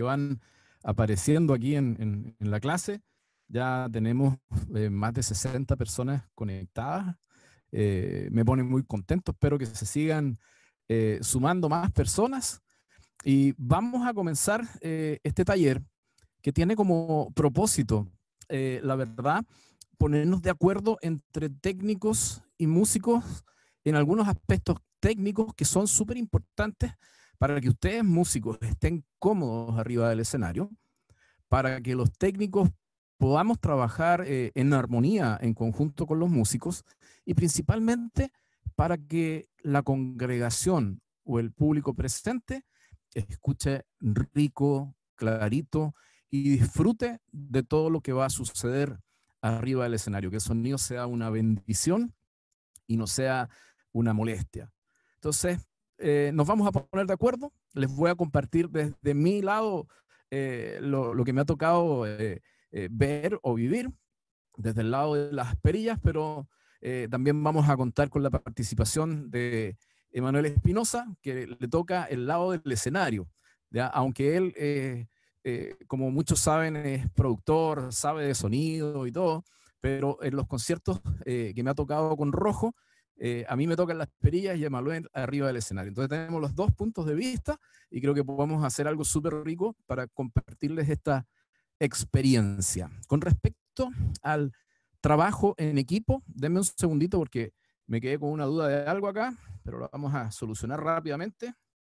van apareciendo aquí en la clase. Ya tenemos más de 60 personas conectadas. Me pone muy contento, espero que se sigan sumando más personas. Y vamos a comenzar este taller que tiene como propósito, la verdad, ponernos de acuerdo entre técnicos y músicos en algunos aspectos técnicos que son súper importantes para que ustedes músicos estén cómodos arriba del escenario, para que los técnicos podamos trabajar en armonía, en conjunto con los músicos, y principalmente para que la congregación o el público presente escuche rico, clarito y disfrute de todo lo que va a suceder arriba del escenario, que el sonido sea una bendición y no sea una molestia. Entonces, nos vamos a poner de acuerdo. Les voy a compartir desde mi lado lo que me ha tocado ver o vivir desde el lado de las perillas, pero también vamos a contar con la participación de Emanuel Espinosa, que le toca el lado del escenario, ¿ya? Aunque él, como muchos saben, es productor, sabe de sonido y todo, pero en los conciertos que me ha tocado con Rojo, a mí me tocan las perillas y a Emanuel arriba del escenario. Entonces tenemos los dos puntos de vista y creo que podemos hacer algo súper rico para compartirles esta experiencia. Con respecto al trabajo en equipo, denme un segundito porque me quedé con una duda de algo acá, pero lo vamos a solucionar rápidamente.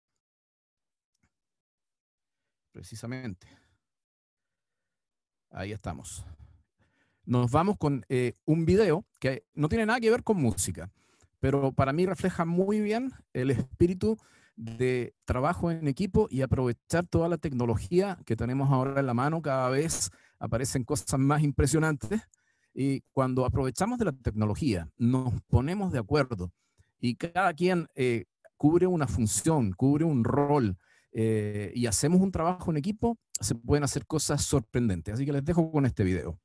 Precisamente. Ahí estamos. Nos vamos con un video que no tiene nada que ver con música, pero para mí refleja muy bien el espíritu de trabajo en equipo y aprovechar toda la tecnología que tenemos ahora en la mano. Cada vez aparecen cosas más impresionantes y cuando aprovechamos de la tecnología, nos ponemos de acuerdo y cada quien cubre una función, cubre un rol y hacemos un trabajo en equipo, se pueden hacer cosas sorprendentes. Así que les dejo con este video.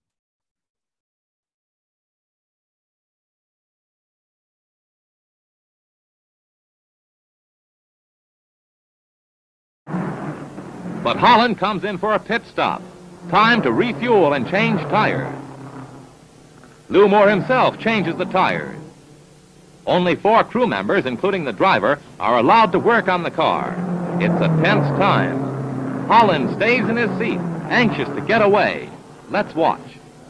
But Holland comes in for a pit stop. Time to refuel and change tires. Lou Moore himself changes the tires. Only 4 crew members, including the driver, are allowed to work on the car. It's a tense time. Holland stays in his seat, anxious to get away. Let's watch.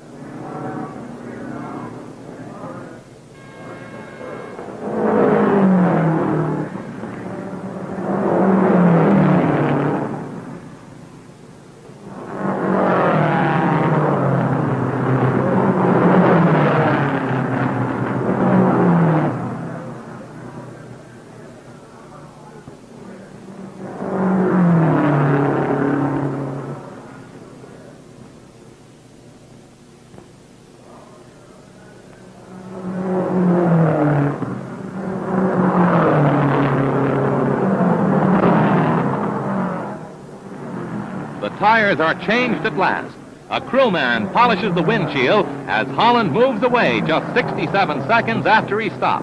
Tires are changed at last. A crewman polishes the windshield as Holland moves away just 67 seconds after he stopped.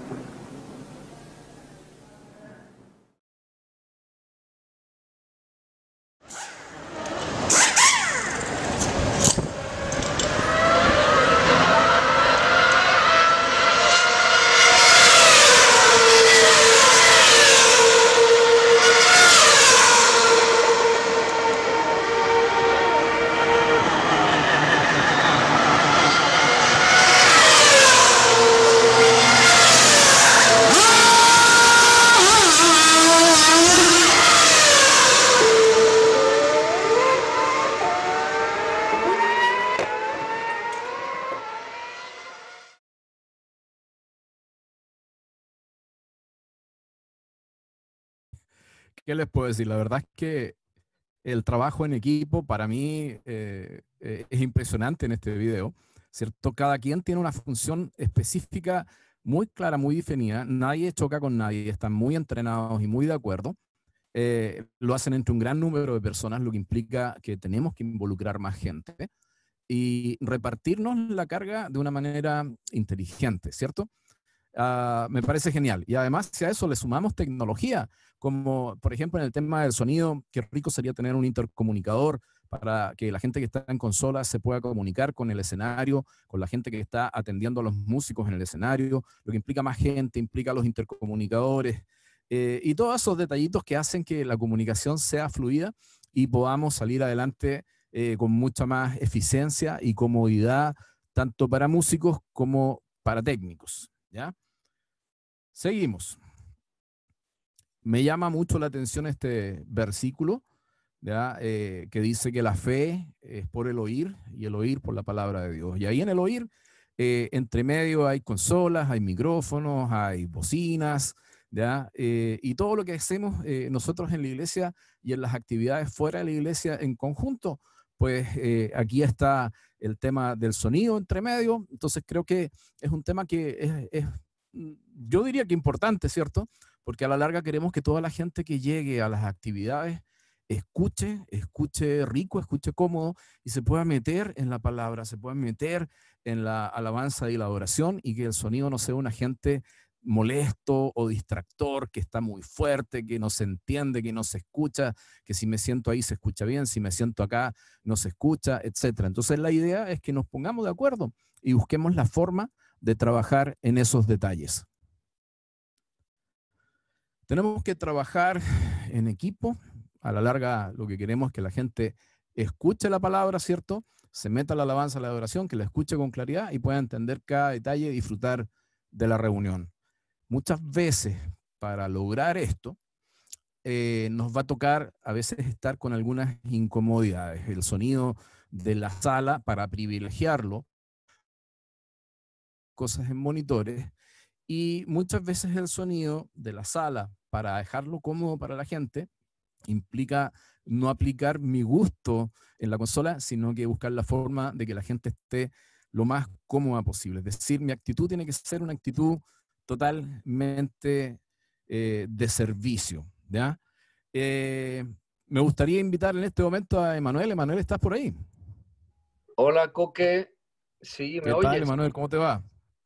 ¿Qué les puedo decir? La verdad es que el trabajo en equipo para mí es impresionante en este video, ¿cierto? Cada quien tiene una función específica muy clara, muy definida. Nadie choca con nadie, están muy entrenados y muy de acuerdo. Lo hacen entre un gran número de personas, lo que implica que tenemos que involucrar más gente y repartirnos la carga de una manera inteligente, ¿cierto? me parece genial. Y además, si a eso le sumamos tecnología, como por ejemplo en el tema del sonido, qué rico sería tener un intercomunicador para que la gente que está en consola se pueda comunicar con el escenario, con la gente que está atendiendo a los músicos en el escenario, lo que implica más gente, implica los intercomunicadores, y todos esos detallitos que hacen que la comunicación sea fluida y podamos salir adelante con mucha más eficiencia y comodidad, tanto para músicos como para técnicos. ¿Ya? Seguimos. Me llama mucho la atención este versículo, ¿ya? Que dice que la fe es por el oír y el oír por la palabra de Dios. Y ahí en el oír, entre medio hay consolas, hay micrófonos, hay bocinas, ¿ya? Y todo lo que hacemos nosotros en la iglesia y en las actividades fuera de la iglesia en conjunto, pues aquí está el tema del sonido entre medio. Entonces creo que es un tema que yo diría que importante, ¿cierto? Porque a la larga queremos que toda la gente que llegue a las actividades escuche rico, escuche cómodo y se pueda meter en la palabra, se pueda meter en la alabanza y la adoración, y que el sonido no sea un agente molesto o distractor, que está muy fuerte, que no se entiende, que no se escucha, que si me siento ahí se escucha bien, si me siento acá no se escucha, etcétera. Entonces la idea es que nos pongamos de acuerdo y busquemos la forma de trabajar en esos detalles. Tenemos que trabajar en equipo. A la larga lo que queremos es que la gente escuche la palabra, ¿cierto? Se meta a la alabanza, a la adoración, que la escuche con claridad y pueda entender cada detalle y disfrutar de la reunión. Muchas veces, para lograr esto, nos va a tocar a veces estar con algunas incomodidades. El sonido de la sala, para privilegiarlo, cosas en monitores, y muchas veces el sonido de la sala, para dejarlo cómodo para la gente, implica no aplicar mi gusto en la consola, sino que buscar la forma de que la gente esté lo más cómoda posible. Es decir, mi actitud tiene que ser una actitud totalmente de servicio. ¿Ya? Eh, Me gustaría invitar en este momento a Emanuel. Emanuel, ¿estás por ahí? Hola, Coque. Sí, ¿me ¿Qué tal, oyes? Emanuel? ¿Cómo te va?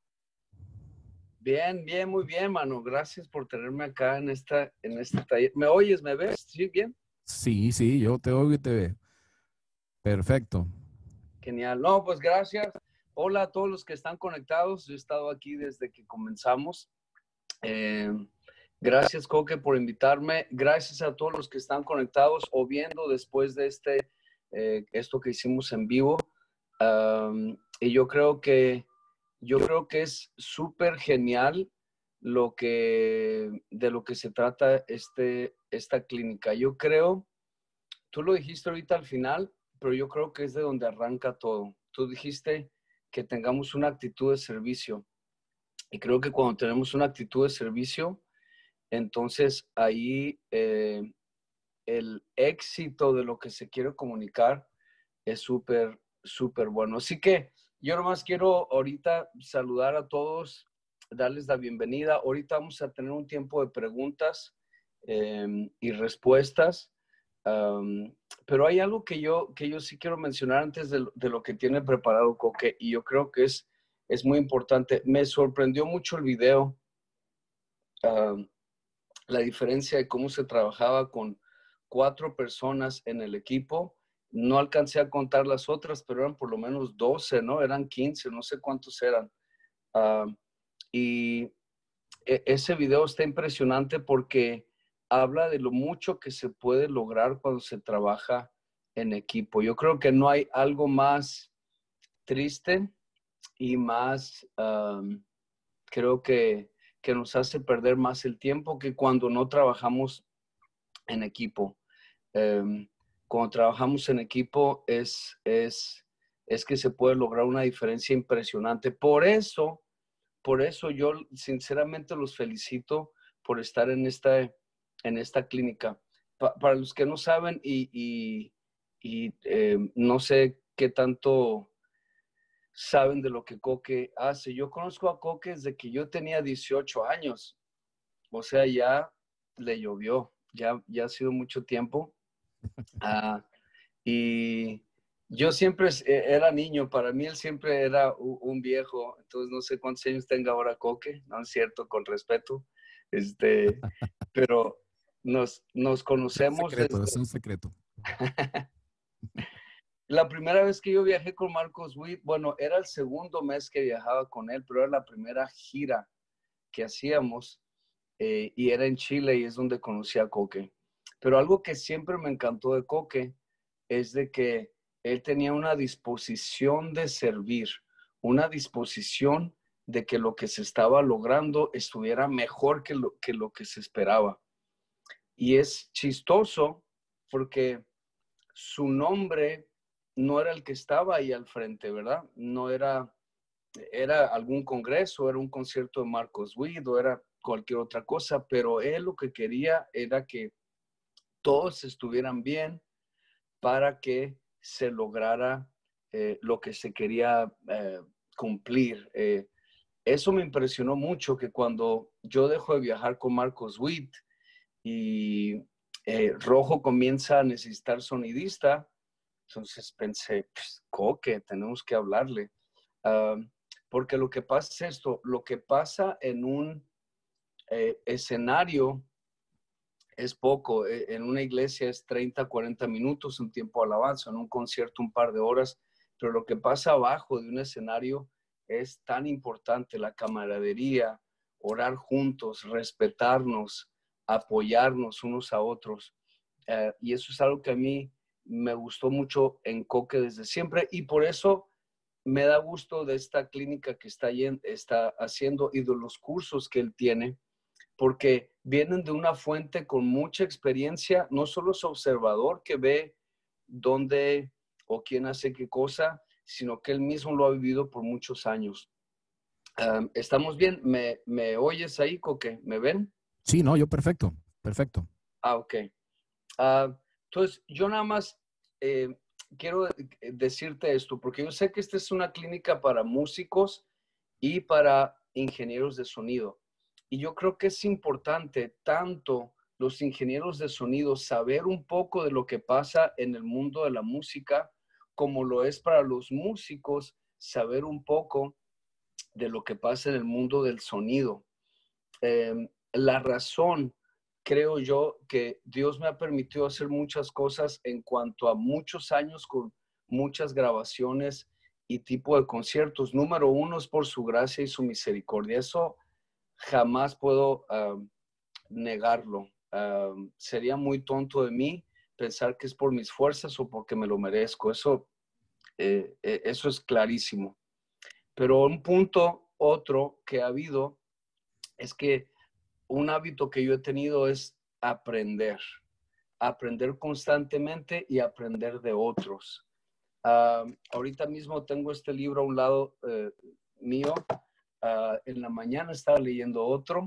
Bien, bien, muy bien, mano. Gracias por tenerme acá en este taller. ¿Me oyes? ¿Me ves? Sí, bien. Sí, sí, yo te oigo y te veo. Perfecto. Genial. No, pues gracias. Hola a todos los que están conectados. Yo he estado aquí desde que comenzamos. Eh, Gracias, Coque, por invitarme. Gracias a todos los que están conectados o viendo después de esto que hicimos en vivo. Y yo creo que es súper genial de lo que se trata esta clínica. Yo creo, tú lo dijiste ahorita al final, pero yo creo que es de donde arranca todo. Tú dijiste que tengamos una actitud de servicio. Y creo que cuando tenemos una actitud de servicio, entonces ahí el éxito de lo que se quiere comunicar es súper, súper bueno. Así que yo nomás quiero ahorita saludar a todos, darles la bienvenida. Ahorita vamos a tener un tiempo de preguntas y respuestas. Pero hay algo que yo sí quiero mencionar antes de lo que tiene preparado Coque, y yo creo que es muy importante. Me sorprendió mucho el video, la diferencia de cómo se trabajaba con 4 personas en el equipo. No alcancé a contar las otras, pero eran por lo menos 12, ¿no? Eran 15, no sé cuántos eran. Y ese video está impresionante porque habla de lo mucho que se puede lograr cuando se trabaja en equipo. Yo creo que no hay algo más triste y más, creo que nos hace perder más el tiempo que cuando no trabajamos en equipo. Cuando trabajamos en equipo es que se puede lograr una diferencia impresionante. Por eso yo sinceramente los felicito por estar en esta clínica. Para los que no saben no sé qué tanto saben de lo que Coque hace. Yo conozco a Coque desde que yo tenía 18 años. O sea, ya le llovió, ya ha sido mucho tiempo. Y, Yo siempre era niño, para mí él siempre era un viejo, entonces no sé cuántos años tenga ahora Coque, no es cierto, con respeto, pero nos conocemos desde... Es un secreto. La primera vez que yo viajé con Marcos Witt, bueno, era el segundo mes que viajaba con él, pero era la primera gira que hacíamos y era en Chile y es donde conocí a Coque. Pero algo que siempre me encantó de Coque es de que él tenía una disposición de servir, una disposición de que lo que se estaba logrando estuviera mejor que lo que se esperaba. Y es chistoso porque su nombre no era el que estaba ahí al frente, ¿verdad? No era algún congreso, era un concierto de Marcos Witt o era cualquier otra cosa, pero él lo que quería era que todos estuvieran bien para que se lograra lo que se quería cumplir. Eso me impresionó mucho, que cuando yo dejo de viajar con Marcos Witt y Rojo comienza a necesitar sonidista, entonces pensé, pues, Coque, tenemos que hablarle. Porque lo que pasa es esto, lo que pasa en un escenario es poco. En una iglesia es 30, 40 minutos, un tiempo de alabanza, en un concierto un par de horas, pero lo que pasa abajo de un escenario es tan importante, la camaradería, orar juntos, respetarnos, apoyarnos unos a otros. Y eso es algo que a mí me gustó mucho en Coque desde siempre y por eso me da gusto de esta clínica que está haciendo y de los cursos que él tiene, porque vienen de una fuente con mucha experiencia, no solo es observador que ve dónde o quién hace qué cosa, sino que él mismo lo ha vivido por muchos años. ¿Estamos bien? ¿Me oyes ahí, Coque? ¿Me ven? Sí, no, yo perfecto, perfecto. Ok. Entonces, yo nada más quiero decirte esto, porque yo sé que esta es una clínica para músicos y para ingenieros de sonido. Y yo creo que es importante tanto los ingenieros de sonido saber un poco de lo que pasa en el mundo de la música, como lo es para los músicos saber un poco de lo que pasa en el mundo del sonido. La razón, creo yo, que Dios me ha permitido hacer muchas cosas en cuanto a muchos años con muchas grabaciones y tipo de conciertos. Número uno es por su gracia y su misericordia. Eso jamás puedo negarlo. Sería muy tonto de mí pensar que es por mis fuerzas o porque me lo merezco. Eso es clarísimo. Pero un punto, otro que ha habido, es que un hábito que yo he tenido es aprender constantemente y aprender de otros. Ahorita mismo tengo este libro a un lado mío. En la mañana estaba leyendo otro.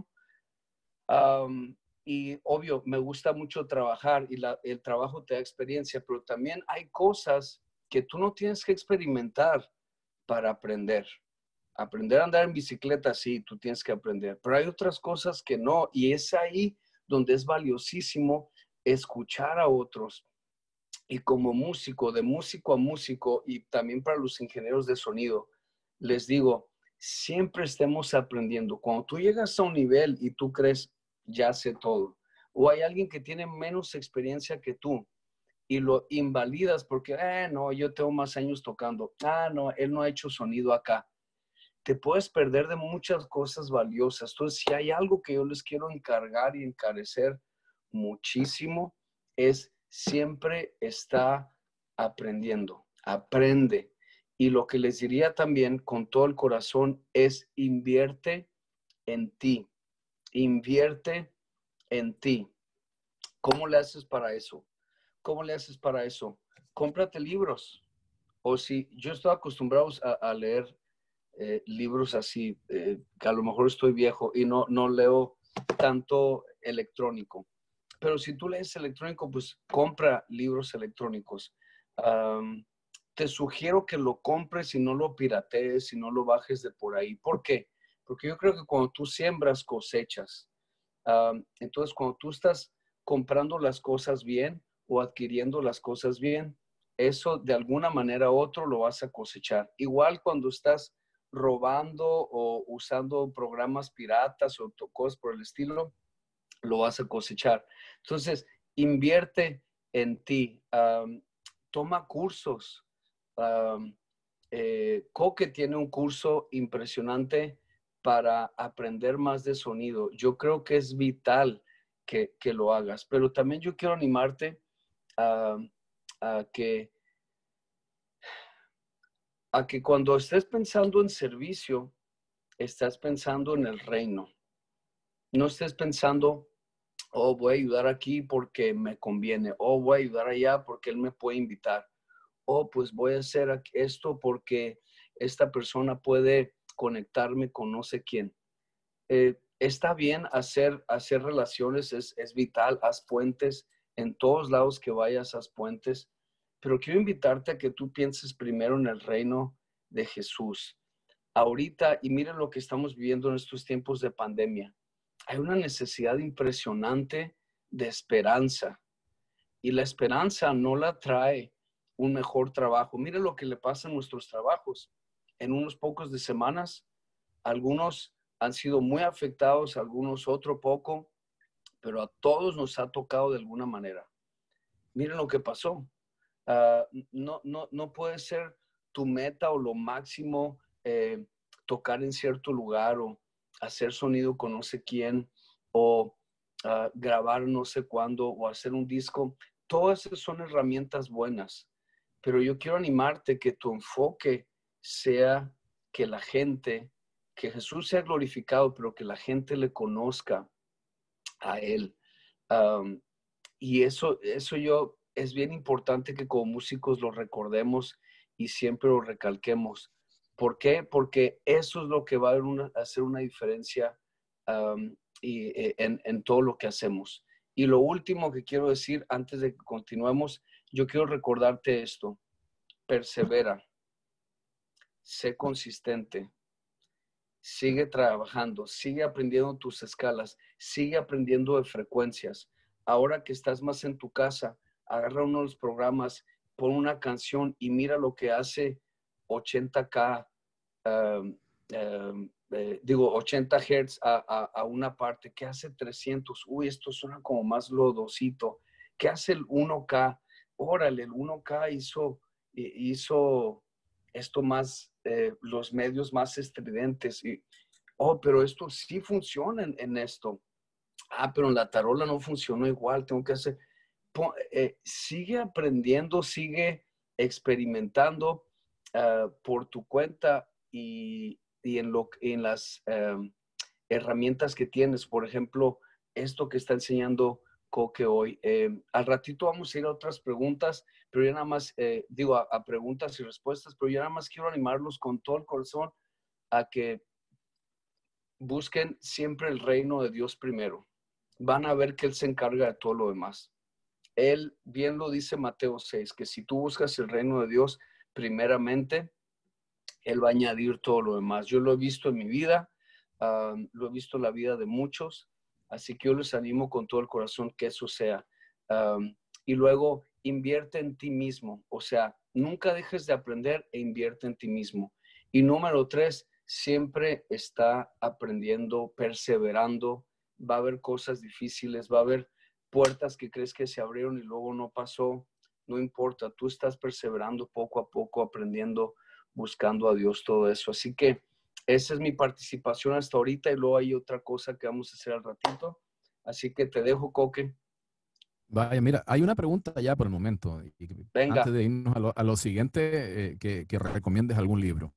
Y obvio, me gusta mucho trabajar y el trabajo te da experiencia, pero también hay cosas que tú no tienes que experimentar para aprender. Aprender a andar en bicicleta, sí, tú tienes que aprender, pero hay otras cosas que no, y es ahí donde es valiosísimo escuchar a otros. Y como músico, de músico a músico, y también para los ingenieros de sonido, les digo, siempre estemos aprendiendo. Cuando tú llegas a un nivel y tú crees, ya sé todo, o hay alguien que tiene menos experiencia que tú, y lo invalidas porque, no, yo tengo más años tocando, no, él no ha hecho sonido acá, te puedes perder de muchas cosas valiosas. Entonces, si hay algo que yo les quiero encargar y encarecer muchísimo, es siempre está aprendiendo, aprende. Y lo que les diría también con todo el corazón es invierte en ti, invierte en ti. ¿Cómo le haces para eso? ¿Cómo le haces para eso? Cómprate libros. O si yo estoy acostumbrado a leer libros así, que a lo mejor estoy viejo y no leo tanto electrónico. Pero si tú lees electrónico, pues compra libros electrónicos. Te sugiero que lo compres y no lo piratees y no lo bajes de por ahí. ¿Por qué? Porque yo creo que cuando tú siembras, cosechas. Entonces, cuando tú estás comprando las cosas bien o adquiriendo las cosas bien, eso de alguna manera u otra lo vas a cosechar. Igual cuando estás robando o usando programas piratas o cosas por el estilo, lo vas a cosechar. Entonces, invierte en ti. Toma cursos. Coque tiene un curso impresionante para aprender más de sonido. Yo creo que es vital que lo hagas, pero también yo quiero animarte a que cuando estés pensando en servicio, estás pensando en el reino. No estés pensando, oh, voy a ayudar aquí porque me conviene, o voy a ayudar allá porque él me puede invitar, o pues voy a hacer esto porque esta persona puede conectarme con no sé quién. Está bien hacer relaciones, es vital, haz puentes, en todos lados que vayas, haz puentes, pero quiero invitarte a que tú pienses primero en el reino de Jesús. Ahorita, y miren lo que estamos viviendo en estos tiempos de pandemia, hay una necesidad impresionante de esperanza, y la esperanza no la trae un mejor trabajo. Miren lo que le pasa a nuestros trabajos. En unos pocos de semanas, algunos han sido muy afectados, algunos otro poco, pero a todos nos ha tocado de alguna manera. Miren lo que pasó. No puede ser tu meta o lo máximo tocar en cierto lugar o hacer sonido con no sé quién o grabar no sé cuándo o hacer un disco. Todas esas son herramientas buenas, pero yo quiero animarte que tu enfoque sea que la gente, que Jesús sea glorificado, pero que la gente le conozca a Él. Y eso es bien importante que como músicos lo recordemos y siempre lo recalquemos. ¿Por qué? Porque eso es lo que va a hacer una diferencia en todo lo que hacemos. Y lo último que quiero decir antes de que continuemos, yo quiero recordarte esto. Persevera, sé consistente, sigue trabajando, sigue aprendiendo tus escalas, sigue aprendiendo de frecuencias. Ahora que estás más en tu casa, agarra uno de los programas, pon una canción y mira lo que hace 80K, 80 Hz a una parte, que hace 300, uy, esto suena como más lodosito, que hace el 1K, órale, el 1K hizo esto más, los medios más estridentes, y, oh, pero esto sí funciona en esto, pero en la tarola no funcionó igual, tengo que hacer, sigue aprendiendo, sigue experimentando por tu cuenta y en las herramientas que tienes. Por ejemplo, esto que está enseñando Coque hoy. Al ratito vamos a ir a otras preguntas, pero yo nada más, a preguntas y respuestas, pero yo nada más quiero animarlos con todo el corazón a que busquen siempre el reino de Dios primero. Van a ver que Él se encarga de todo lo demás. Él, bien lo dice Mateo 6, que si tú buscas el reino de Dios primeramente, Él va a añadir todo lo demás. Yo lo he visto en mi vida, lo he visto en la vida de muchos, así que yo les animo con todo el corazón que eso sea. Y luego invierte en ti mismo, o sea, nunca dejes de aprender e invierte en ti mismo. Y número 3, siempre está aprendiendo, perseverando. Va a haber cosas difíciles, va a haber puertas que crees que se abrieron y luego no pasó. No importa, tú estás perseverando poco a poco, aprendiendo, buscando a Dios, todo eso. Así que esa es mi participación hasta ahorita y luego hay otra cosa que vamos a hacer al ratito. Así que te dejo, Coque. Vaya, mira, hay una pregunta ya por el momento. Venga. Antes de irnos a lo siguiente, que recomiendes algún libro.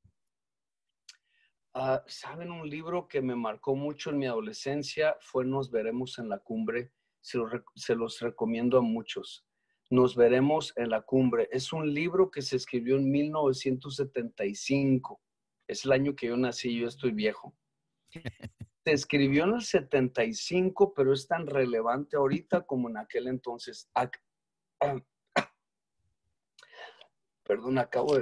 ¿Saben? Un libro que me marcó mucho en mi adolescencia fue Nos veremos en la cumbre. Se los recomiendo a muchos. Nos veremos en la cumbre. Es un libro que se escribió en 1975. Es el año que yo nací, yo estoy viejo. Se escribió en el 75, pero es tan relevante ahorita como en aquel entonces. Perdón, acabo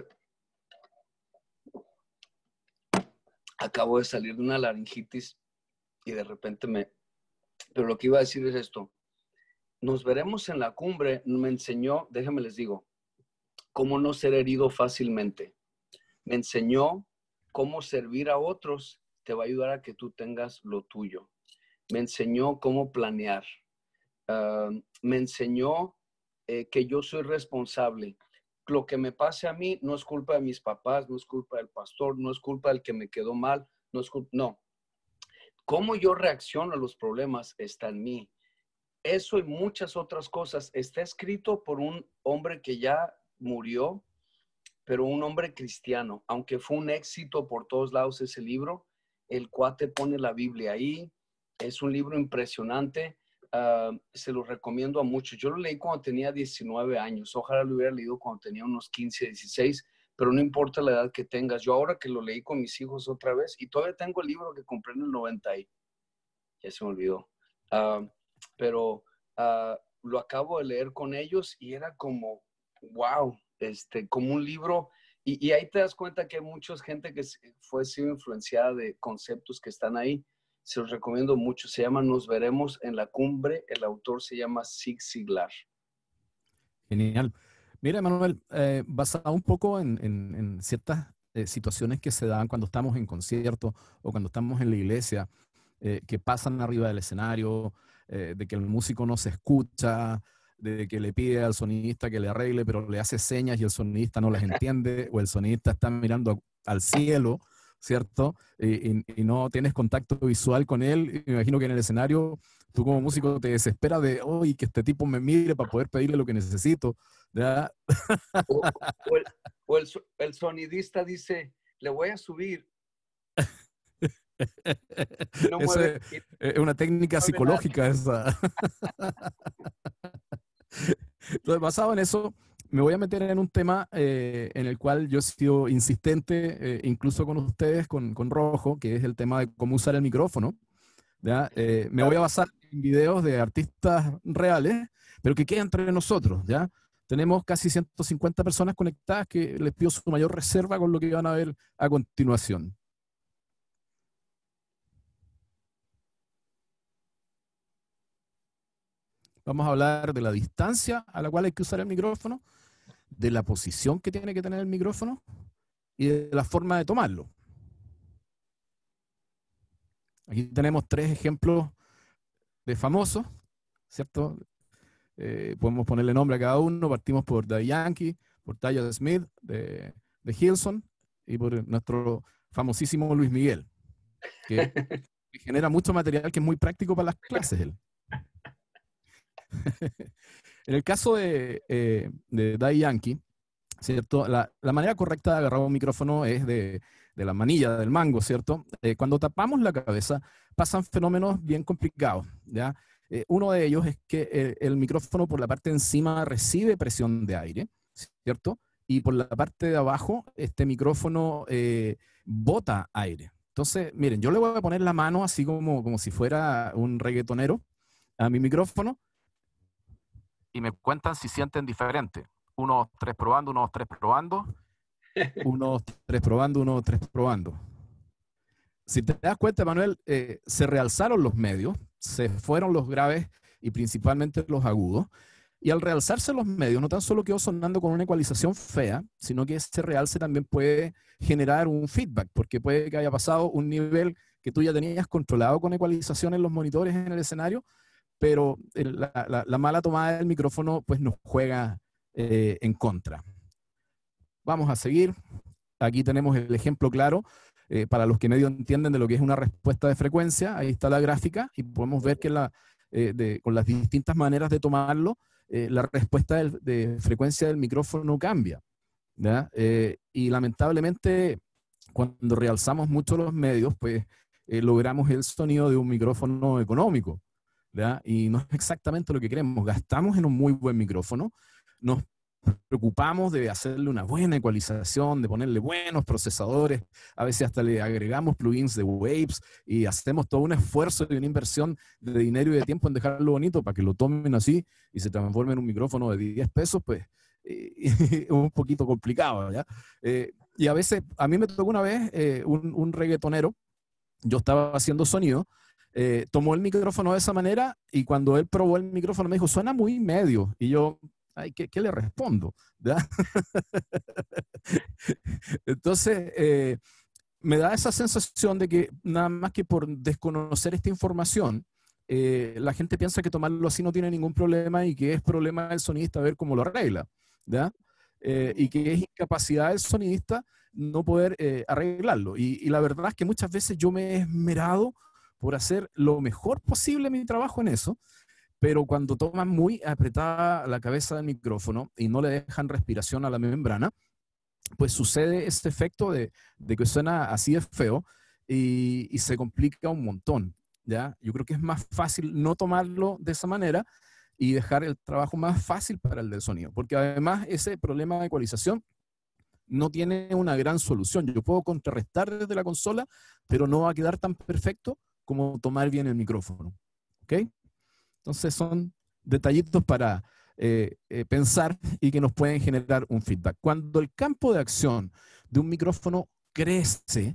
de salir de una laringitis y de repente Pero lo que iba a decir es esto. Nos veremos en la cumbre. Me enseñó, déjenme les digo, cómo no ser herido fácilmente. Me enseñó cómo servir a otros te va a ayudar a que tú tengas lo tuyo. Me enseñó cómo planear. Me enseñó que yo soy responsable. Lo que me pase a mí no es culpa de mis papás, no es culpa del pastor, no es culpa del que me quedó mal, no. Cómo yo reacciono a los problemas está en mí. Eso y muchas otras cosas está escrito por un hombre que ya murió, pero un hombre cristiano. Aunque fue un éxito por todos lados ese libro, el cuate pone la Biblia ahí. Es un libro impresionante. Se lo recomiendo a muchos. Yo lo leí cuando tenía 19 años. Ojalá lo hubiera leído cuando tenía unos 15, 16, pero no importa la edad que tengas. Yo ahora que lo leí con mis hijos otra vez, y todavía tengo el libro que compré en el 90 y ya se me olvidó. Pero lo acabo de leer con ellos y era como, wow, como un libro. Y ahí te das cuenta que hay mucha gente que fue sido influenciada de conceptos que están ahí. Se los recomiendo mucho. Se llama Nos veremos en la cumbre. El autor se llama Zig Ziglar. Genial. Mira, Manuel, basado un poco en ciertas situaciones que se dan cuando estamos en concierto o cuando estamos en la iglesia, que pasan arriba del escenario, de que el músico no se escucha, de que le pide al sonidista que le arregle, pero le hace señas y el sonidista no las entiende, o el sonidista está mirando al cielo, ¿cierto? Y no tienes contacto visual con él. Me imagino que en el escenario tú como músico te desesperas de, oye, que este tipo me mire para poder pedirle lo que necesito, ¿verdad? El sonidista dice, le voy a subir. No es una técnica psicológica esa. Entonces, basado en eso, me voy a meter en un tema en el cual yo he sido insistente, incluso con ustedes, con Rojo, que es el tema de cómo usar el micrófono. ¿Ya? Me voy a basar en videos de artistas reales, pero que quedan entre nosotros. ¿Ya? Tenemos casi 150 personas conectadas que les pido su mayor reserva con lo que van a ver a continuación. Vamos a hablar de la distancia a la cual hay que usar el micrófono, de la posición que tiene que tener el micrófono y de la forma de tomarlo. Aquí tenemos 3 ejemplos de famosos, ¿cierto? Podemos ponerle nombre a cada uno. Partimos por Daddy Yankee, por Tyler Smith, de Hillsong, y por nuestro famosísimo Luis Miguel, que genera mucho material que es muy práctico para las clases él. En el caso de Daddy Yankee, ¿cierto? La manera correcta de agarrar un micrófono es de la manilla, del mango, ¿cierto? Cuando tapamos la cabeza pasan fenómenos bien complicados, ¿ya? Uno de ellos es que el micrófono por la parte de encima recibe presión de aire, ¿cierto? Y por la parte de abajo este micrófono bota aire. Entonces, miren, yo le voy a poner la mano así como si fuera un reggaetonero a mi micrófono y me cuentan si sienten diferente. 1, 2, 3 probando, 1, 2, 3 probando. 1, 2, 3 probando, 1, 2, 3 probando. Si te das cuenta, Manuel, se realzaron los medios, se fueron los graves y principalmente los agudos. Y al realzarse los medios, no tan solo quedó sonando con una ecualización fea, sino que ese realce también puede generar un feedback, porque puede que haya pasado un nivel que tú ya tenías controlado con ecualización en los monitores en el escenario, pero la mala tomada del micrófono pues nos juega en contra. Vamos a seguir. Aquí tenemos el ejemplo claro para los que medio entienden de lo que es una respuesta de frecuencia. Ahí está la gráfica y podemos ver que con las distintas maneras de tomarlo, la respuesta de frecuencia del micrófono cambia, ¿ya? Y lamentablemente cuando realzamos mucho los medios, pues logramos el sonido de un micrófono económico, ¿ya? Y no es exactamente lo que queremos. Gastamos en un muy buen micrófono, nos preocupamos de hacerle una buena ecualización, de ponerle buenos procesadores, a veces hasta le agregamos plugins de Waves y hacemos todo un esfuerzo y una inversión de dinero y de tiempo en dejarlo bonito para que lo tomen así y se transforme en un micrófono de 10 pesos, pues es un poquito complicado, ¿ya? Y a veces, a mí me tocó una vez un reggaetonero, yo estaba haciendo sonido, tomó el micrófono de esa manera y cuando él probó el micrófono me dijo, suena muy medio, y yo Ay, ¿qué le respondo? ¿Ya? Entonces, me da esa sensación de que nada más que por desconocer esta información, la gente piensa que tomarlo así no tiene ningún problema y que es problema del sonidista ver cómo lo arregla, ¿ya? Y que es incapacidad del sonidista no poder arreglarlo. Y la verdad es que muchas veces yo me he esmerado por hacer lo mejor posible mi trabajo en eso, pero cuando toman muy apretada la cabeza del micrófono y no le dejan respiración a la membrana, pues sucede este efecto de que suena así de feo y se complica un montón, ¿ya? Yo creo que es más fácil no tomarlo de esa manera y dejar el trabajo más fácil para el del sonido, porque además ese problema de ecualización no tiene una gran solución. Yo puedo contrarrestar desde la consola, pero no va a quedar tan perfecto como tomar bien el micrófono, ¿ok? Entonces son detallitos para pensar y que nos pueden generar un feedback. Cuando el campo de acción de un micrófono crece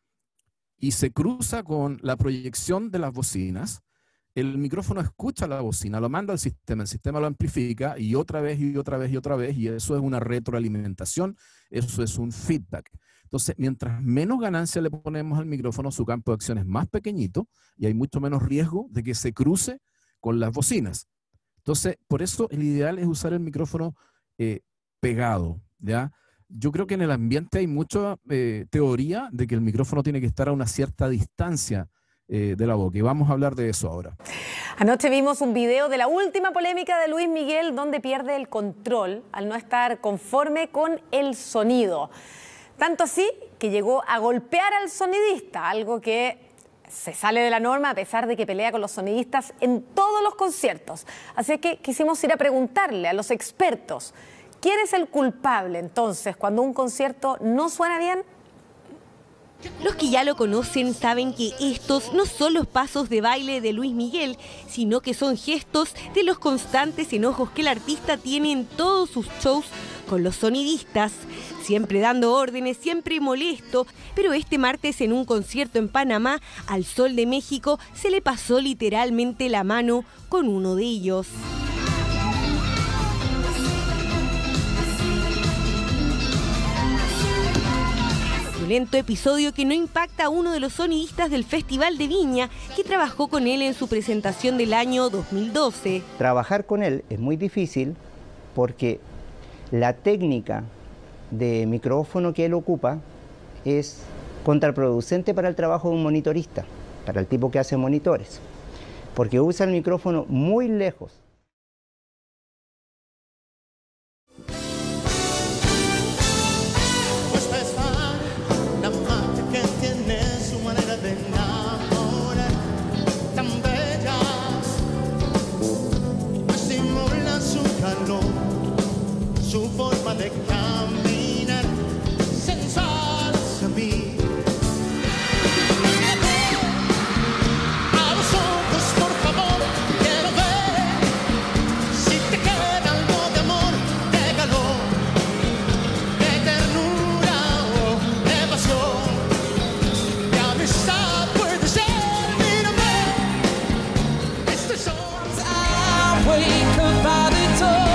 y se cruza con la proyección de las bocinas, el micrófono escucha la bocina, lo manda al sistema, el sistema lo amplifica y otra vez y otra vez y otra vez, y eso es una retroalimentación, eso es un feedback. Entonces, mientras menos ganancia le ponemos al micrófono, su campo de acción es más pequeñito y hay mucho menos riesgo de que se cruce con las bocinas. Entonces, por eso el ideal es usar el micrófono pegado, ¿ya? Yo creo que en el ambiente hay mucha teoría de que el micrófono tiene que estar a una cierta distancia de la boca, y vamos a hablar de eso ahora. Anoche vimos un video de la última polémica de Luis Miguel donde pierde el control al no estar conforme con el sonido. Tanto así que llegó a golpear al sonidista, algo que se sale de la norma a pesar de que pelea con los sonidistas en todos los conciertos. Así que quisimos ir a preguntarle a los expertos, ¿quién es el culpable entonces cuando un concierto no suena bien? Los que ya lo conocen saben que estos no son los pasos de baile de Luis Miguel, sino que son gestos de los constantes enojos que el artista tiene en todos sus shows con los sonidistas, siempre dando órdenes, siempre molesto, pero este martes en un concierto en Panamá, al Sol de México, se le pasó literalmente la mano con uno de ellos. Violento episodio que no impacta a uno de los sonidistas del Festival de Viña, que trabajó con él en su presentación del año 2012. Trabajar con él es muy difícil porque la técnica de micrófono que él ocupa es contraproducente para el trabajo de un monitorista, para el tipo que hace monitores, porque usa el micrófono muy lejos. Su forma de caminar sensual a mí. A los ojos, por favor, quiero ver. Si te queda algo de amor, déjalo. De ternura o de pasión. De amistad puede ser, mírame. Estoy solo. I wake up by the door.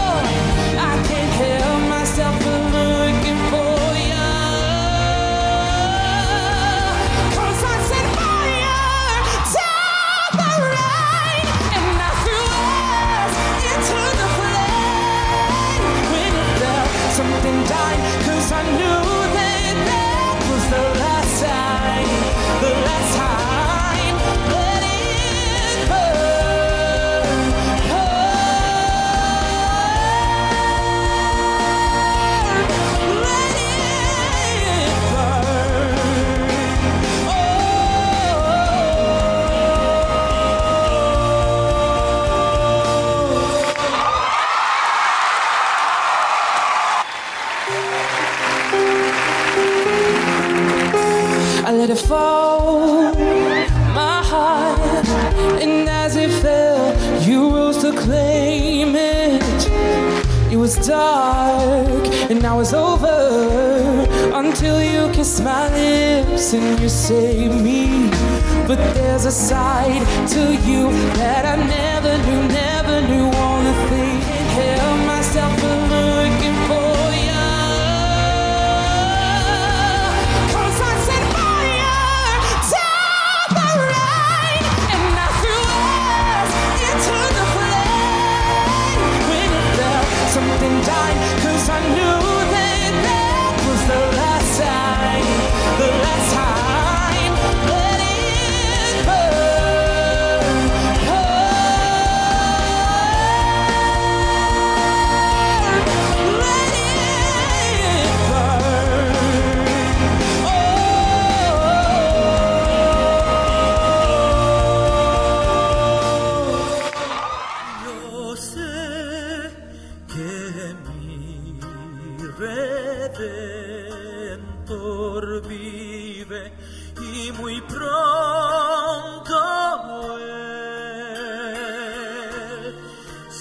I let it fall, my heart, and as it fell, you rose to claim it. It was dark, and now it's over, until you kissed my lips and you saved me. But there's a side to you that I never knew, all the things held my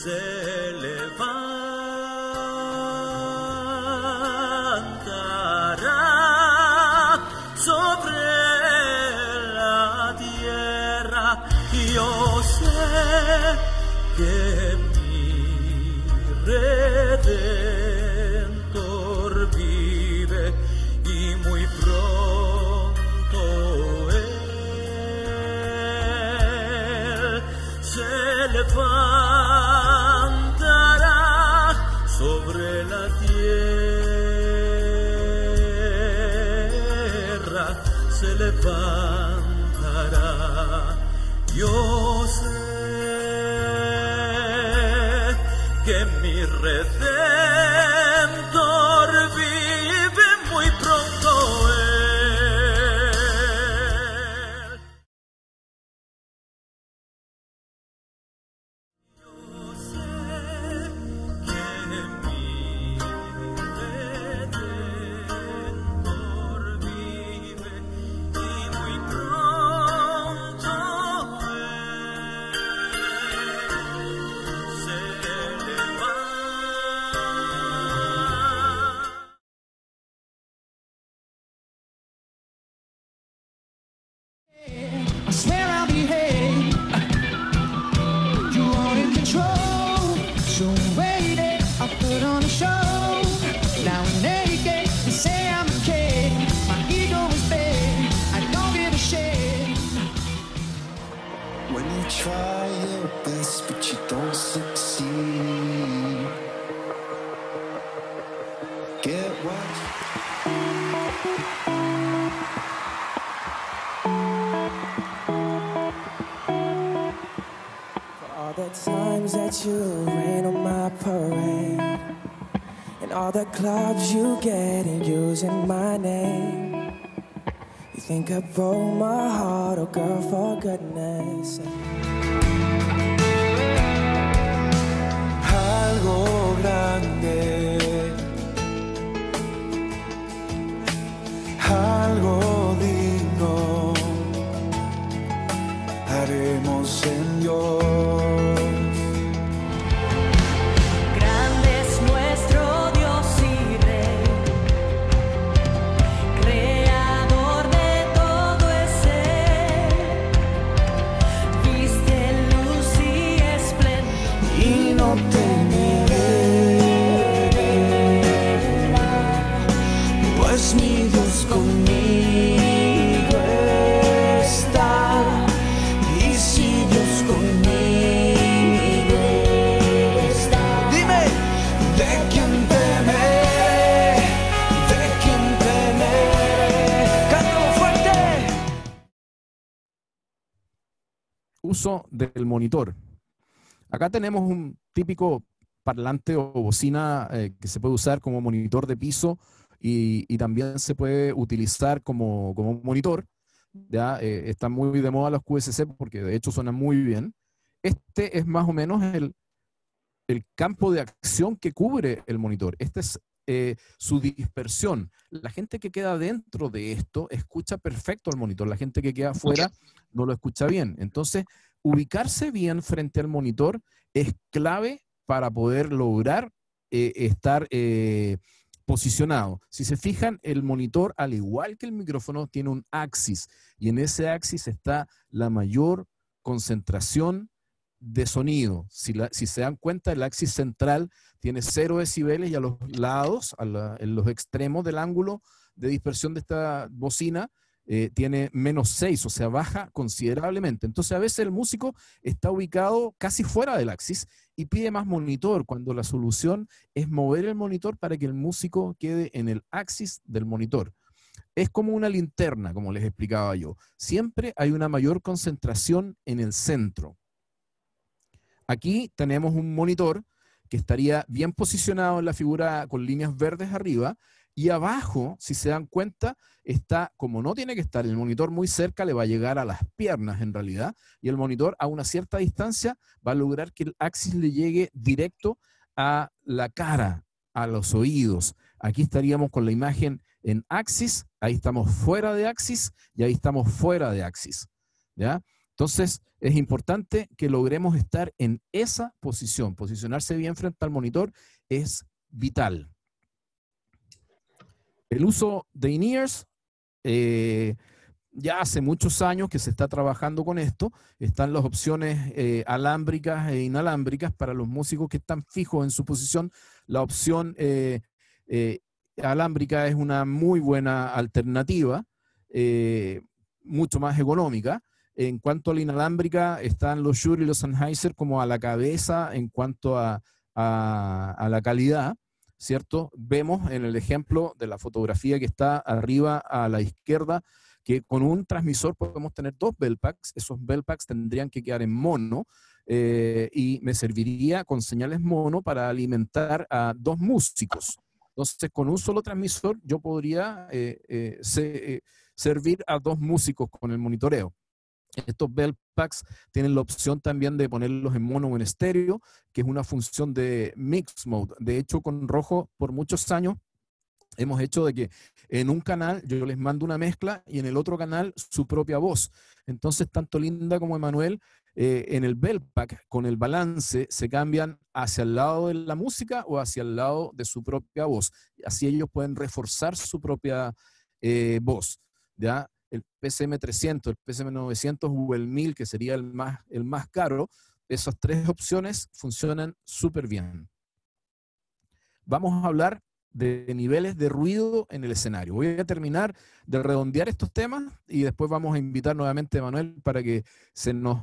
se levantará sobre la tierra. Yo sé que mi Redentor vive y muy pronto Él se levantará sobre la tierra, se levantará. Yo sé que mi Redentor vive muy pronto Él. Yo sé que mi Redentor vive y muy pronto Él se levantará. I swear I'll behave. You are in control, so wait it. I'll put on a show. Now I'm naked, you say I'm okay. My ego is big, I don't give a shit. When you try your best but you don't succeed, get what? For all the times that you rain on my parade, and all the clubs you get in using my name. You think I broke my heart, oh girl, for goodness sake. Algo grande, algo digno haremos en Dios. Grande es nuestro Dios y Rey, creador de todo es Él. Viste luz y esplendor Y no temeré, pues mi Dios conmigo está. Y si Dios conmigo está, dime, ¿de quién temeré? ¿De quién temeré? ¡Cántalo fuerte! Uso del monitor. Acá tenemos un típico parlante o bocina que se puede usar como monitor de piso y también se puede utilizar como monitor. Ya están muy de moda los QSC porque de hecho suenan muy bien. Este es más o menos el campo de acción que cubre el monitor. Este es su dispersión. La gente que queda dentro de esto escucha perfecto el monitor. La gente que queda afuera no lo escucha bien. Entonces, ubicarse bien frente al monitor es clave para poder lograr estar posicionado. Si se fijan, el monitor, al igual que el micrófono, tiene un axis y en ese axis está la mayor concentración de sonido. Si se dan cuenta, el axis central tiene 0 decibeles y a los lados, en los extremos del ángulo de dispersión de esta bocina, tiene -6, o sea, baja considerablemente. Entonces a veces el músico está ubicado casi fuera del axis y pide más monitor, cuando la solución es mover el monitor para que el músico quede en el axis del monitor. Es como una linterna, como les explicaba yo. Siempre hay una mayor concentración en el centro. Aquí tenemos un monitor que estaría bien posicionado en la figura con líneas verdes arriba, y abajo, si se dan cuenta, está, como no tiene que estar el monitor muy cerca, le va a llegar a las piernas en realidad, y el monitor a una cierta distancia va a lograr que el axis le llegue directo a la cara, a los oídos. Aquí estaríamos con la imagen en axis, ahí estamos fuera de axis, y ahí estamos fuera de axis, ¿ya? Entonces, es importante que logremos estar en esa posición. Posicionarse bien frente al monitor es vital. El uso de in-ears, ya hace muchos años que se está trabajando con esto. Están las opciones alámbricas e inalámbricas para los músicos que están fijos en su posición. La opción alámbrica es una muy buena alternativa, mucho más económica. En cuanto a la inalámbrica, están los Shure y los Sennheiser como a la cabeza en cuanto a la calidad, ¿cierto? Vemos en el ejemplo de la fotografía que está arriba a la izquierda que con un transmisor podemos tener 2 bell packs. Esos bell packs tendrían que quedar en mono y me serviría con señales mono para alimentar a 2 músicos. Entonces, con un solo transmisor yo podría servir a 2 músicos con el monitoreo. Estos bell packs tienen la opción también de ponerlos en mono o en estéreo, que es una función de mix mode. De hecho, con Rojo, por muchos años, hemos hecho de que en un canal yo les mando una mezcla y en el otro canal su propia voz. Entonces, tanto Linda como Emanuel, en el bell pack, con el balance, se cambian hacia el lado de la música o hacia el lado de su propia voz. Así ellos pueden reforzar su propia voz, ¿ya? El PCM 300, el PCM 900 o el 1000, que sería el más caro, esas 3 opciones funcionan súper bien. Vamos a hablar de niveles de ruido en el escenario. Voy a terminar de redondear estos temas y después vamos a invitar nuevamente a Manuel para que se nos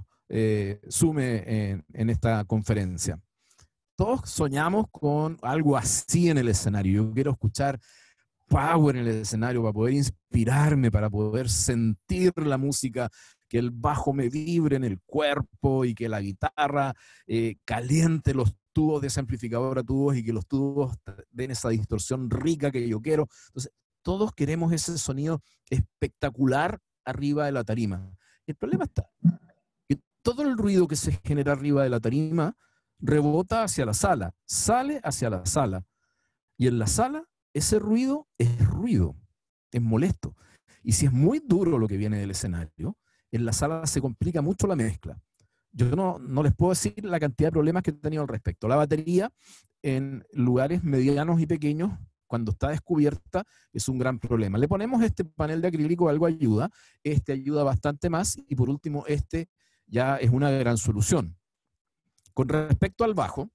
sume en esta conferencia. Todos soñamos con algo así en el escenario. Yo quiero escuchar power en el escenario para poder inspirarme, para poder sentir la música, que el bajo me vibre en el cuerpo y que la guitarra caliente los tubos de ese amplificador a tubos y que los tubos den esa distorsión rica que yo quiero. Entonces, todos queremos ese sonido espectacular arriba de la tarima. El problema está que todo el ruido que se genera arriba de la tarima rebota hacia la sala, sale hacia la sala. Y en la sala, ese ruido, es molesto. Y si es muy duro lo que viene del escenario, en la sala se complica mucho la mezcla. Yo no les puedo decir la cantidad de problemas que he tenido al respecto. La batería en lugares medianos y pequeños, cuando está descubierta, es un gran problema. Le ponemos este panel de acrílico, algo ayuda. Este ayuda bastante más. Y por último, este ya es una gran solución. Con respecto al bajo,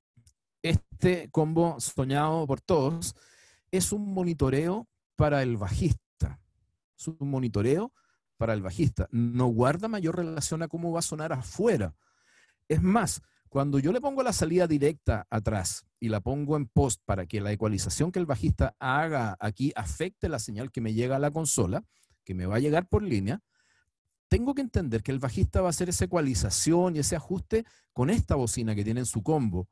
este combo soñado por todos es un monitoreo para el bajista. Es un monitoreo para el bajista. No guarda mayor relación a cómo va a sonar afuera. Es más, cuando yo le pongo la salida directa atrás y la pongo en post para que la ecualización que el bajista haga aquí afecte la señal que me llega a la consola, que me va a llegar por línea, tengo que entender que el bajista va a hacer esa ecualización y ese ajuste con esta bocina que tiene en su combo.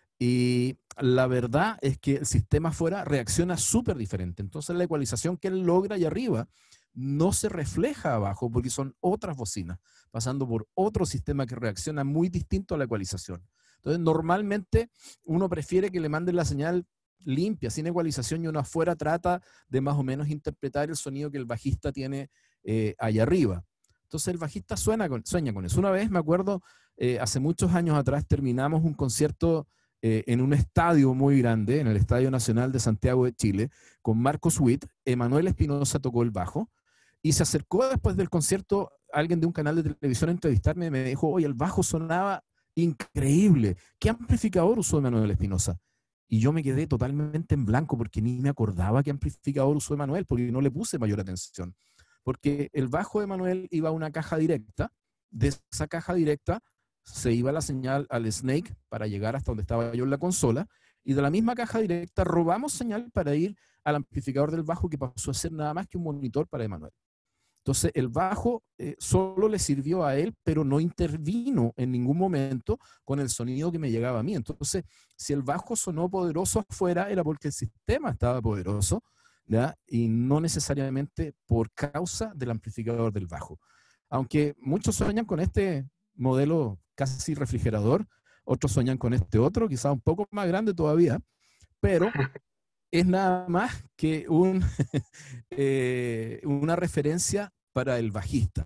Y la verdad es que el sistema afuera reacciona súper diferente. Entonces la ecualización que él logra allá arriba no se refleja abajo porque son otras bocinas, pasando por otro sistema que reacciona muy distinto a la ecualización. Entonces normalmente uno prefiere que le manden la señal limpia, sin ecualización, y uno afuera trata de más o menos interpretar el sonido que el bajista tiene allá arriba. Entonces el bajista sueña con eso. Una vez, me acuerdo, hace muchos años atrás terminamos un concierto en un estadio muy grande, en el Estadio Nacional de Santiago de Chile, con Marcos Witt. Emanuel Espinosa tocó el bajo, y se acercó después del concierto alguien de un canal de televisión a entrevistarme y me dijo, oye, el bajo sonaba increíble. ¿Qué amplificador usó Emanuel Espinosa? Y yo me quedé totalmente en blanco porque ni me acordaba qué amplificador usó Emanuel, porque no le puse mayor atención. Porque el bajo de Emanuel iba a una caja directa, de esa caja directa se iba la señal al Snake para llegar hasta donde estaba yo en la consola, y de la misma caja directa robamos señal para ir al amplificador del bajo, que pasó a ser nada más que un monitor para Emanuel. Entonces el bajo solo le sirvió a él, pero no intervino en ningún momento con el sonido que me llegaba a mí. Entonces, si el bajo sonó poderoso afuera, era porque el sistema estaba poderoso, ¿ya? Y no necesariamente por causa del amplificador del bajo. Aunque muchos sueñan con este modelo casi refrigerador, otros sueñan con este otro, quizá un poco más grande todavía, pero es nada más que una referencia para el bajista.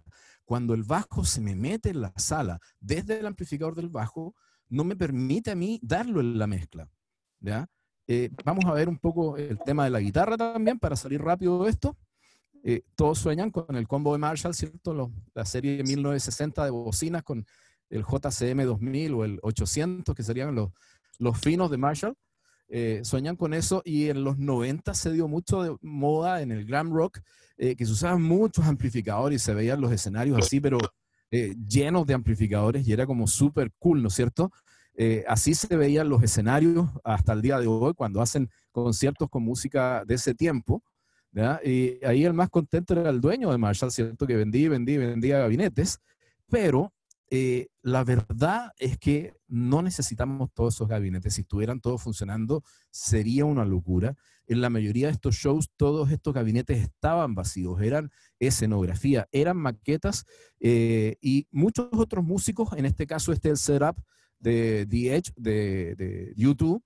cuando el bajo se me mete en la sala desde el amplificador del bajo, no me permite a mí darlo en la mezcla, ¿ya? Vamos a ver un poco el tema de la guitarra también para salir rápido de esto. Todos sueñan con el combo de Marshall, ¿cierto? La serie de 1960 de bocinas con el JCM 2000 o el 800, que serían los finos de Marshall. Sueñan con eso, y en los 90 se dio mucho de moda en el glam rock, que se usaban muchos amplificadores y se veían los escenarios así, pero llenos de amplificadores, y era como súper cool, ¿no es cierto? Así se veían los escenarios hasta el día de hoy cuando hacen conciertos con música de ese tiempo, ¿verdad? Y ahí el más contento era el dueño de Marshall, ¿cierto? Que vendía gabinetes, pero la verdad es que no necesitamos todos esos gabinetes. Si estuvieran todos funcionando, sería una locura. En la mayoría de estos shows, todos estos gabinetes estaban vacíos, eran escenografía, eran maquetas, y muchos otros músicos, en este caso el setup de The Edge, de U2,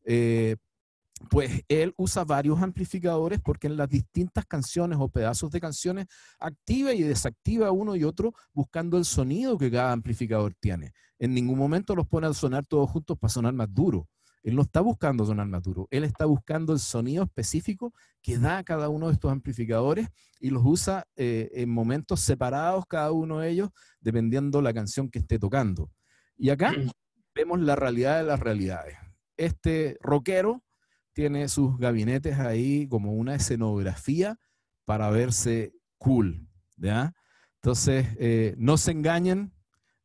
pues él usa varios amplificadores porque en las distintas canciones o pedazos de canciones activa y desactiva uno y otro buscando el sonido que cada amplificador tiene. En ningún momento los pone a sonar todos juntos para sonar más duro. Él no está buscando sonar más duro, él está buscando el sonido específico que da cada uno de estos amplificadores y los usa en momentos separados cada uno de ellos dependiendo la canción que esté tocando. Y acá vemos la realidad de las realidades. Este rockero tiene sus gabinetes ahí como una escenografía para verse cool, ¿ya? Entonces, no se engañen,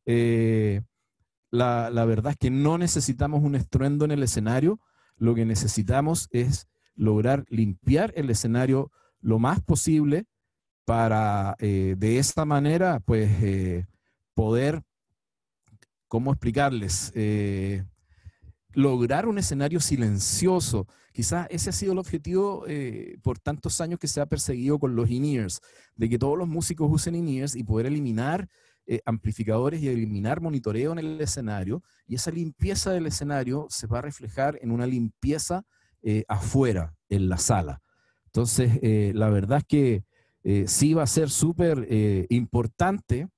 la verdad es que no necesitamos un estruendo en el escenario, lo que necesitamos es lograr limpiar el escenario lo más posible para de esta manera, pues, poder, ¿cómo explicarles? Lograr un escenario silencioso. Quizás ese ha sido el objetivo por tantos años que se ha perseguido con los in-ears, de que todos los músicos usen in-ears y poder eliminar amplificadores y eliminar monitoreo en el escenario, y esa limpieza del escenario se va a reflejar en una limpieza afuera, en la sala. Entonces, la verdad es que sí va a ser súper importante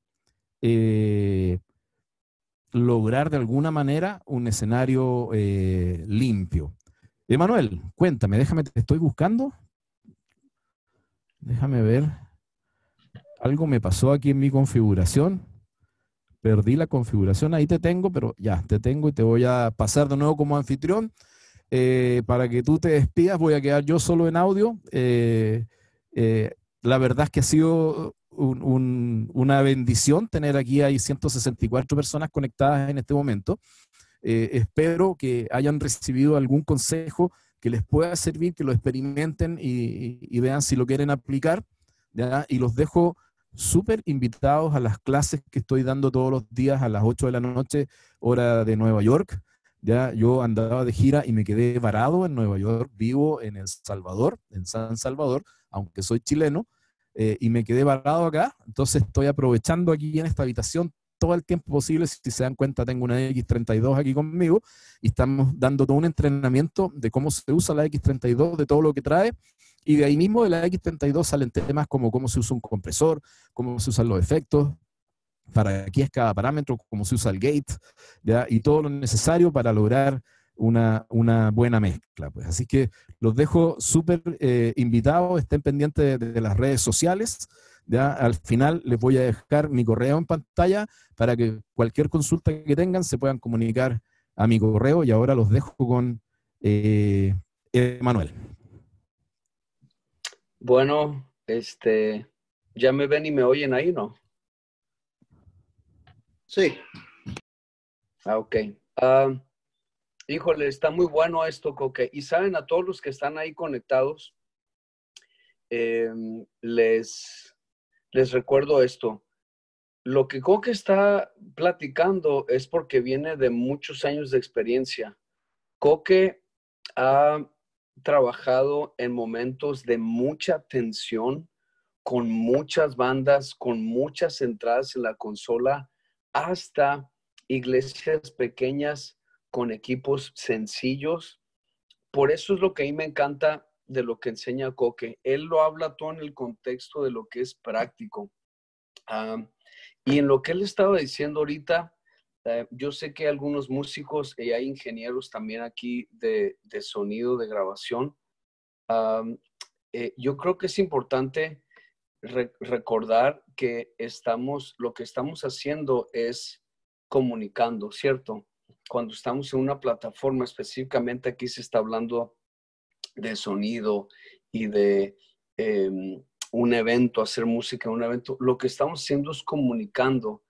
lograr de alguna manera un escenario limpio. Emanuel, cuéntame, déjame, te estoy buscando. Déjame ver. Algo me pasó aquí en mi configuración. Perdí la configuración, ahí te tengo, pero ya, te tengo y te voy a pasar de nuevo como anfitrión. Para que tú te despidas, voy a quedar yo solo en audio. La verdad es que ha sido una bendición tener aquí, hay 164 personas conectadas en este momento. Espero que hayan recibido algún consejo que les pueda servir, que lo experimenten y vean si lo quieren aplicar, ¿ya? Y los dejo súper invitados a las clases que estoy dando todos los días a las 8 de la noche, hora de Nueva York. Ya yo andaba de gira y me quedé varado en Nueva York, vivo en El Salvador, en San Salvador, aunque soy chileno, y me quedé varado acá. Entonces estoy aprovechando aquí en esta habitación todo el tiempo posible. Si se dan cuenta, tengo una X32 aquí conmigo y estamos dando todo un entrenamiento de cómo se usa la X32, de todo lo que trae, y de ahí mismo de la X32 salen temas como cómo se usa un compresor, cómo se usan los efectos, para qué es cada parámetro, cómo se usa el gate, ¿ya? Y todo lo necesario para lograr una buena mezcla. Pues. Así que los dejo súper invitados, estén pendientes de las redes sociales. Ya al final les voy a dejar mi correo en pantalla para que cualquier consulta que tengan se puedan comunicar a mi correo, y ahora los dejo con Emanuel. Bueno, ¿ya me ven y me oyen ahí, no? Sí. Ok. Híjole, está muy bueno esto, Coque. Y saben, a todos los que están ahí conectados, les recuerdo esto. Lo que Coque está platicando es porque viene de muchos años de experiencia. Coque ha trabajado en momentos de mucha tensión, con muchas bandas, con muchas entradas en la consola, hasta iglesias pequeñas con equipos sencillos. Por eso es lo que a mí me encanta de lo que enseña Coque. Él lo habla todo en el contexto de lo que es práctico. Y en lo que él estaba diciendo ahorita, yo sé que hay algunos músicos y hay ingenieros también aquí de sonido, de grabación. Yo creo que es importante recordar que lo que estamos haciendo es comunicando, ¿cierto? Cuando estamos en una plataforma, específicamente aquí se está hablando de sonido y de un evento, hacer música en un evento, lo que estamos haciendo es comunicando.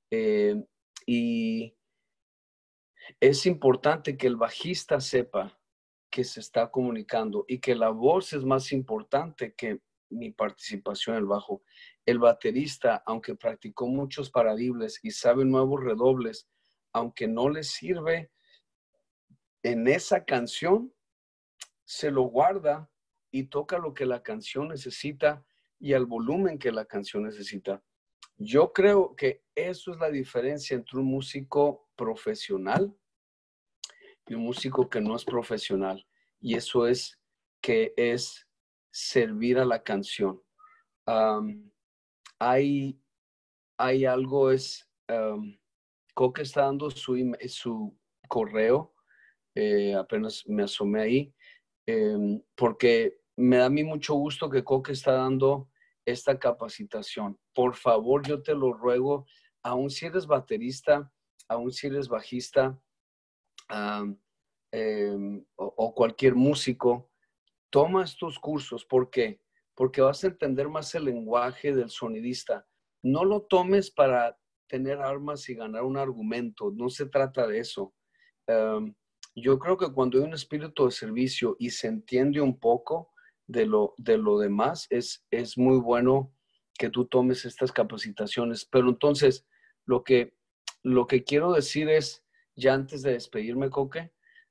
Y es importante que el bajista sepa que se está comunicando y que la voz es más importante que mi participación en el bajo. El baterista, aunque practicó muchos paradibles y sabe nuevos redobles, aunque no le sirve en esa canción, se lo guarda y toca lo que la canción necesita y al volumen que la canción necesita. Yo creo que eso es la diferencia entre un músico profesional y un músico que no es profesional. Y eso es que es servir a la canción. Hay algo, Coque está dando su correo, apenas me asomé ahí, porque me da a mí mucho gusto que Coque está dando esta capacitación. Por favor, yo te lo ruego, aun si eres baterista, aun si eres bajista, o cualquier músico, toma estos cursos. ¿Por qué? Porque vas a entender más el lenguaje del sonidista. No lo tomes para tener armas y ganar un argumento. No se trata de eso. Yo creo que cuando hay un espíritu de servicio y se entiende un poco de lo demás, es muy bueno que tú tomes estas capacitaciones. Pero entonces, lo que quiero decir es, ya antes de despedirme, Coque,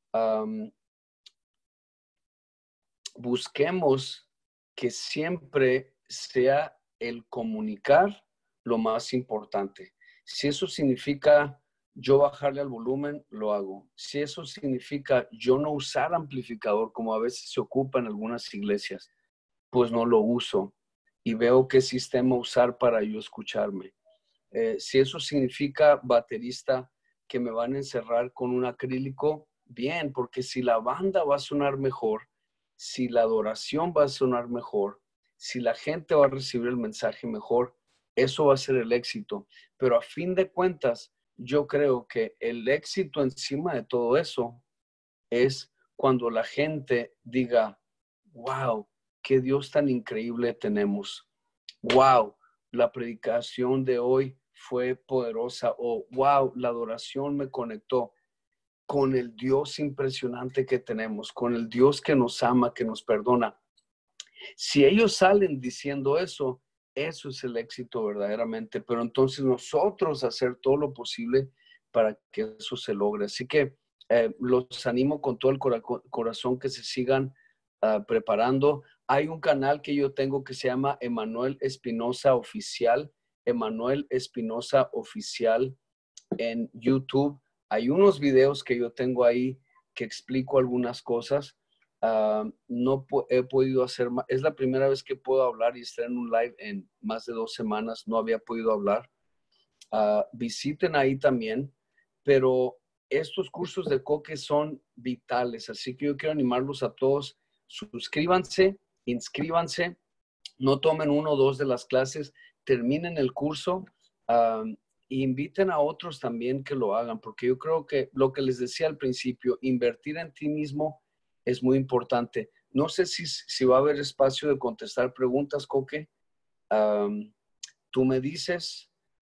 busquemos que siempre sea el comunicar lo más importante. Si eso significa yo bajarle al volumen, lo hago. Si eso significa yo no usar amplificador, como a veces se ocupa en algunas iglesias, pues no lo uso y veo qué sistema usar para yo escucharme. Si eso significa, baterista, que me van a encerrar con un acrílico, bien, porque si la banda va a sonar mejor, si la adoración va a sonar mejor, si la gente va a recibir el mensaje mejor, eso va a ser el éxito. Pero a fin de cuentas, yo creo que el éxito encima de todo eso es cuando la gente diga, wow, qué Dios tan increíble tenemos. Wow, la predicación de hoy fue poderosa. O wow, la adoración me conectó con el Dios impresionante que tenemos, con el Dios que nos ama, que nos perdona. Si ellos salen diciendo eso, eso es el éxito verdaderamente. Pero entonces nosotros hacer todo lo posible para que eso se logre. Así que los animo con todo el corazón que se sigan preparando. Hay un canal que yo tengo que se llama Emanuel Espinosa Oficial. Emanuel Espinosa Oficial en YouTube. Hay unos videos que yo tengo ahí que explico algunas cosas. No he podido hacer más. Es la primera vez que puedo hablar y estar en un live en más de 2 semanas. No había podido hablar. Visiten ahí también. Pero estos cursos de Coque son vitales. Así que yo quiero animarlos a todos. Suscríbanse, inscríbanse. No tomen 1 o 2 de las clases. Terminen el curso. Inviten a otros también que lo hagan, porque yo creo que lo que les decía al principio, invertir en ti mismo es muy importante. No sé si va a haber espacio de contestar preguntas, Coque. Tú me dices,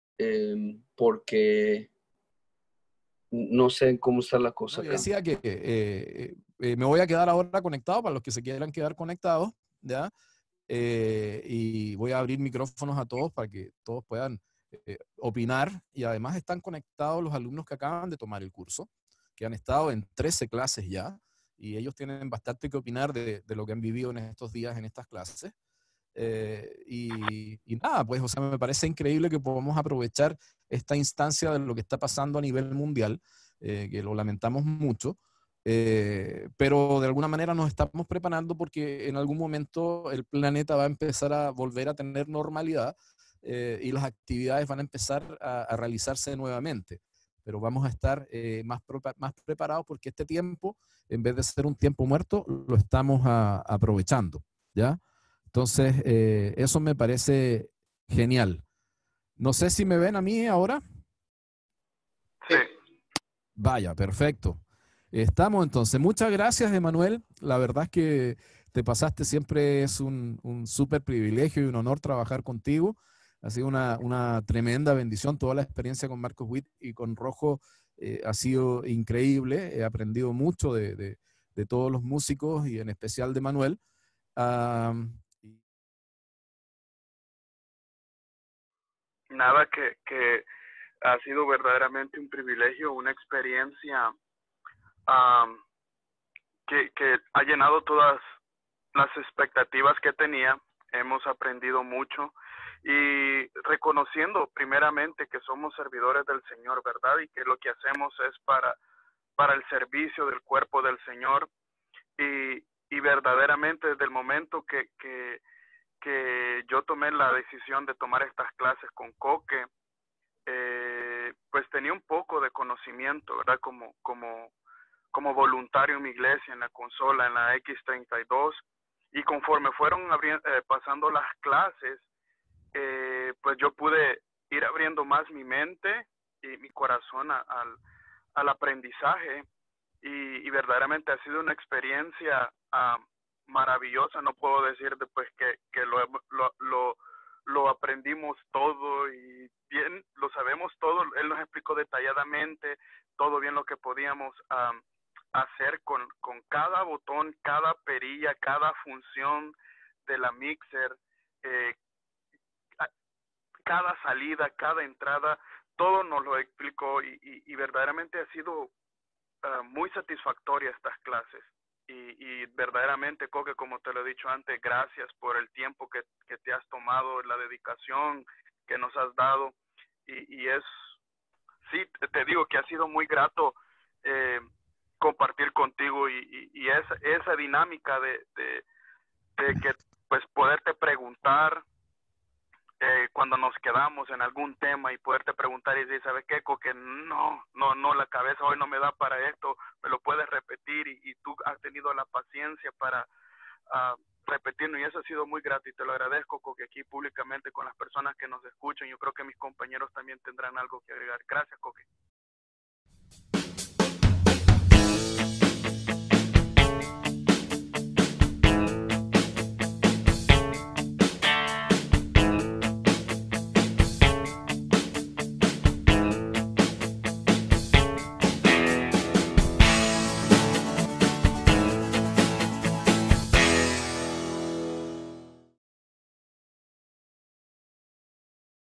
porque no sé cómo está la cosa. No, yo decía que me voy a quedar ahora conectado para los que se quieran quedar conectados, ¿ya? Y voy a abrir micrófonos a todos para que todos puedan opinar, y además están conectados los alumnos que acaban de tomar el curso, que han estado en 13 clases ya, y ellos tienen bastante que opinar de lo que han vivido en estos días en estas clases. Y nada, pues, o sea, me parece increíble que podamos aprovechar esta instancia de lo que está pasando a nivel mundial, que lo lamentamos mucho, pero de alguna manera nos estamos preparando porque en algún momento el planeta va a empezar a volver a tener normalidad. y las actividades van a empezar a realizarse nuevamente. Pero vamos a estar más preparados porque este tiempo, en vez de ser un tiempo muerto, lo estamos aprovechando, ¿ya? Entonces, eso me parece genial. No sé si me ven a mí ahora. Sí. Vaya, perfecto. Estamos entonces. Muchas gracias, Emanuel. La verdad es que te pasaste, siempre es un súper privilegio y un honor trabajar contigo. Ha sido una tremenda bendición. Toda la experiencia con Marcos Witt y con Rojo ha sido increíble. He aprendido mucho de todos los músicos y en especial de Manuel. Nada, que ha sido verdaderamente un privilegio, una experiencia que ha llenado todas las expectativas que tenía. Hemos aprendido mucho y reconociendo primeramente que somos servidores del Señor, ¿verdad? Y que lo que hacemos es para el servicio del cuerpo del Señor. Y verdaderamente desde el momento que yo tomé la decisión de tomar estas clases con Coque, pues tenía un poco de conocimiento, ¿verdad? Como voluntario en mi iglesia, en la consola, en la X32, y conforme fueron pasando las clases, pues yo pude ir abriendo más mi mente y mi corazón al aprendizaje, y verdaderamente ha sido una experiencia maravillosa. No puedo decir después que lo aprendimos todo y bien, lo sabemos todo. Él nos explicó detalladamente todo bien lo que podíamos hacer con cada botón, cada perilla, cada función de la mixer, cada salida, cada entrada, todo nos lo explicó, y verdaderamente ha sido muy satisfactoria estas clases. Y verdaderamente, Coque, como te lo he dicho antes, gracias por el tiempo que te has tomado, la dedicación que nos has dado. Y sí, te digo que ha sido muy grato compartir contigo y esa dinámica de que pues poderte preguntar cuando nos quedamos en algún tema y poderte preguntar y decir, ¿sabes qué, Coque? No, la cabeza hoy no me da para esto, me lo puedes repetir, y tú has tenido la paciencia para repetirlo, y eso ha sido muy grato y te lo agradezco, Coque, aquí públicamente con las personas que nos escuchan. Yo creo que mis compañeros también tendrán algo que agregar. Gracias, Coque.